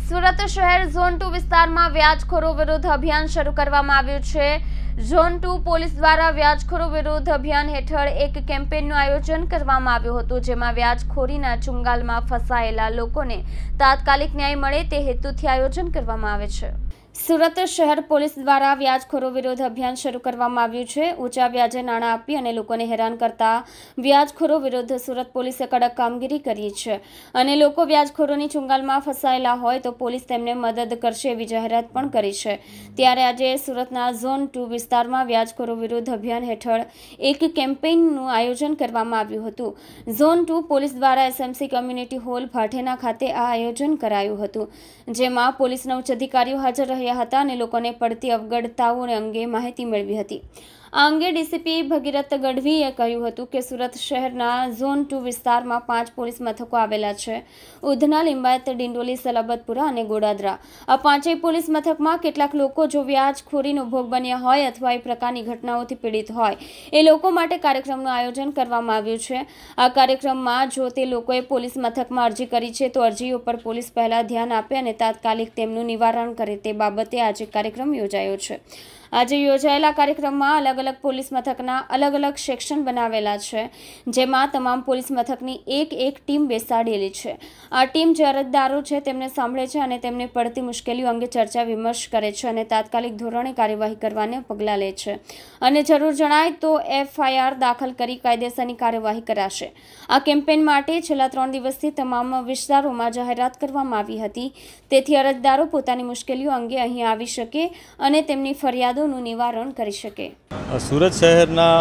સુરત શહેર ઝોન 2 વિસ્તારમાં વ્યાજખોરો વિરુદ્ધ અભિયાન શરૂ કરવામાં આવ્યું છે। ઝોન 2 પોલીસ દ્વારા વ્યાજખોરો વિરુદ્ધ અભિયાન હેઠળ એક કેમ્પેનનું આયોજન કરવામાં આવ્યું હતું, જેમાં વ્યાજખોરીના ચુંગાલમાં ફસાયેલા લોકોને તાત્કાલિક ન્યાય મળે તે હેતુથી આયોજન કરવામાં આવે છે। સુરત શહેર પોલીસ દ્વારા વ્યાજખોરો વિરુદ્ધ અભિયાન શરૂ કરવામાં આવ્યું છે। ઊંચા વ્યાજે નાણાં આપી અને લોકોને હેરાન કરતા વ્યાજખોરો વિરુદ્ધ સુરત પોલીસે કડક કામગીરી કરી છે અને લોકો વ્યાજખોરોની ચુંગાલમાં ફસાયેલા હોય તો પોલીસ તેમને મદદ કરશે એવી જાહેરાત પણ કરી છે। ત્યારે આજે સુરતના ઝોન 2 વિસ્તારમાં વ્યાજખોરો વિરુદ્ધ અભિયાન હેઠળ એક કેમ્પેઇનનું આયોજન કરવામાં આવ્યું હતું। ઝોન 2 પોલીસ દ્વારા એસએમસી કમ્યુનિટી હોલ ભાટેના ખાતે આ આયોજન કરાયું હતું, જેમાં પોલીસના ઉચ્ચ અધિકારીઓ હાજર રહ્યા હતા અને લોકોને પડતી અવગડતાઓ અંગે માહિતી મેળવી હતી। આ અંગે ડીસીપી ભગીરથ ગઢવીએ કહ્યું હતું કે સુરત શહેરના ઝોન 2 વિસ્તારમાં 5 પોલીસ મથકો આવેલા છે: ઉધના, લિંબાયત, ડિંડોલી, સલાબતપુરા અને ગોડાદરા। આ પાંચેય પોલીસ મથકમાં કેટલાક લોકો જો વ્યાજખોરીનો ભોગ બન્યા હોય અથવા એ પ્રકારની ઘટનાઓથી પીડિત હોય એ લોકો માટે કાર્યક્રમનું આયોજન કરવામાં આવ્યું છે। આ કાર્યક્રમમાં જો તે લોકોએ પોલીસ મથકમાં અરજી કરી છે તો અરજીઓ પર પોલીસ પહેલા ધ્યાન આપે અને તાત્કાલિક તેમનું નિવારણ કરે તે બાબતે આજે કાર્યક્રમ યોજાયો છે। આજે યોજાયેલા કાર્યક્રમમાં અલગ અલગ પોલીસ મથકના અલગ અલગ સેક્શન બનાવેલા છે, જેમાં તમામ પોલીસ મથકની એક ટીમ બેસાડેલી છે। આ ટીમ જે અરજદારો છે તેમને સાંભળે છે અને તેમને પડતી મુશ્કેલીઓ અંગે ચર્ચા વિમર્શ કરે છે અને તાત્કાલિક ધોરણે કાર્યવાહી કરવાને પગલાં લે છે અને જરૂર જણાય તો FIR દાખલ કરી કાયદેસરની કાર્યવાહી કરાશે। આ કેમ્પેઇન માટે છેલ્લા 3 દિવસથી તમામ વિસ્તારોમાં જાહેરાત કરવામાં આવી હતી, તેથી અરજદારો પોતાની મુશ્કેલીઓ અંગે અહીં આવી શકે અને તેમની ફરિયાદોનું નિવારણ કરી શકે। સુરત શહેરના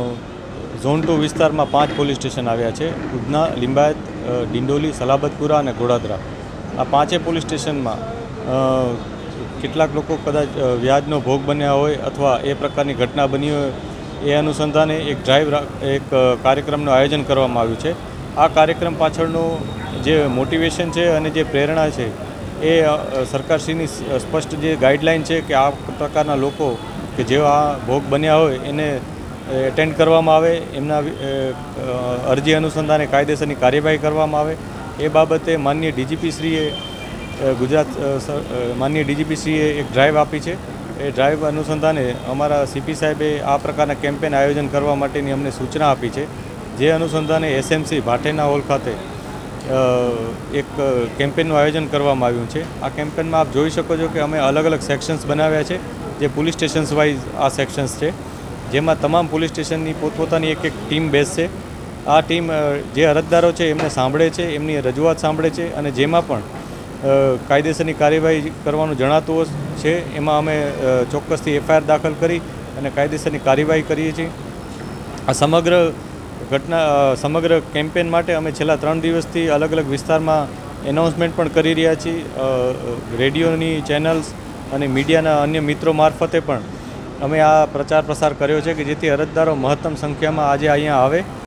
ઝોન 2 વિસ્તારમાં 5 પોલીસ સ્ટેશન આવ્યા છે: ઉધના, લિંબાયત, ડિંડોલી, સલાબતપુરા અને ગોડાદરા। આ પાંચેય પોલીસ સ્ટેશનમાં કેટલાક લોકો કદાચ વ્યાજનો ભોગ બન્યા હોય અથવા એ પ્રકારની ઘટના બની હોય, એ અનુસંધાને એક કાર્યક્રમનું આયોજન કરવામાં આવ્યું છે। આ કાર્યક્રમ પાછળનું જે મોટિવેશન છે અને જે પ્રેરણા છે એ સરકારશ્રીની સ્પષ્ટ જે ગાઈડલાઇન છે કે આ પ્રકારના લોકો કે જેઓ આ ભોગ બન્યા હોય એને એટેન્ડ કરવામાં આવે, એમના અરજી અનુસંધાને કાયદેસરની કાર્યવાહી કરવામાં આવે। એ બાબતે માનનીય ડીજીપીશ્રીએ માનનીય ડીજીપીશ્રીએ એક ડ્રાઈવ આપી છે। એ ડ્રાઈવ અનુસંધાને અમારા સીપી સાહેબે આ પ્રકારના કેમ્પેન આયોજન કરવા માટેની અમને સૂચના આપી છે, જે અનુસંધાને એસએમસી ભાટેના હોલ ખાતે એક કેમ્પેનનું આયોજન કરવામાં આવ્યું છે। આ કેમ્પેનમાં આપ જોઈ શકો છો કે અમે અલગ અલગ સેક્શન્સ બનાવ્યા છે, જે પોલીસ સ્ટેશન્સ વાઇઝ આ સેક્શન્સ છે, જેમાં તમામ પોલીસ સ્ટેશનની પોતપોતાની એક ટીમ બેસશે। આ ટીમ જે અરજદારો છે એમને સાંભળે છે, એમની રજૂઆત સાંભળે છે અને જેમાં પણ કાયદેસરની કાર્યવાહી કરવાનું જણાતું છે એમાં અમે ચોક્કસથી FIR દાખલ કરી અને કાયદેસરની કાર્યવાહી કરીએ છીએ। આ સમગ્ર કેમ્પેન માટે અમે છેલ્લા 3 દિવસથી અલગ અલગ વિસ્તારમાં એનાઉન્સમેન્ટ પણ કરી રહ્યા છીએ। રેડિયોની ચેનલ્સ અને મીડિયાના અન્ય મિત્રો મારફતે પણ અમે આ પ્રચાર પ્રસાર કર્યો છે કે જેથી અરજદારો મહત્તમ સંખ્યામાં આજે અહીંયા આવે